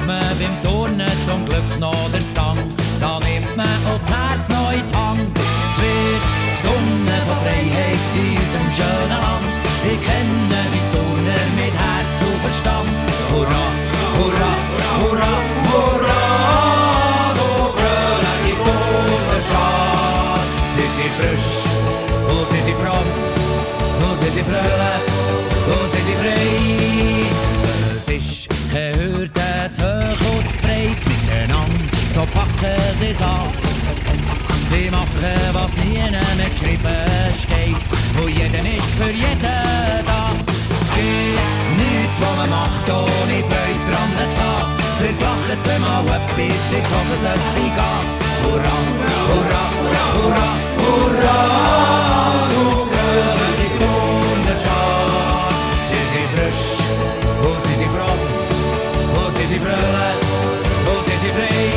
man beim Turnen zum Glück noch der Gesang. Da nimmt man auch das Herz noch in die Hand. Es wird gesungen von Freiheit in unserem schönen Land. Ich kenne die Turner mit Herz und Verstand. Hurra, hurra, hurra, hurra, du fröhliche Turnerschar. Sie sind frisch, und sie sind fromm, und sie sind fröhlich, und sie sind frei. Es ist keine Hürde zu hoch und zu breit, miteinander, so packen sie's an. Sie machen, was nie mehr geschrieben steht, und jeder ist für jeden da. Es gibt nichts, was man macht, ohne Freude dran zu haben. Es wird gelacht, wenn man etwas in die Hose sollte gehen. Hurra, hurra, hurra, hurra, du fröhliche Turnerschar. Sie sind frisch, und sie sind fromm, und sie sind fröhlich, und sie sind frei.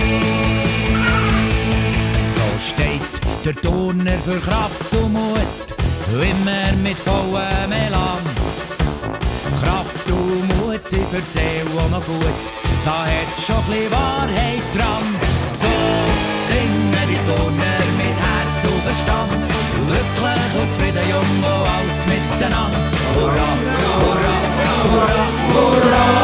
So steht der Turner für Kraft und Mut, immer mit vollem Elan. Kraft und Mut, sie erzählen auch noch gut, da hat schon chli Wahrheit dran. So singen die Turner mit Herz und Verstand, glücklich und zufrieden, jung und alt miteinander. Hurra, hurra, hurra, hurra.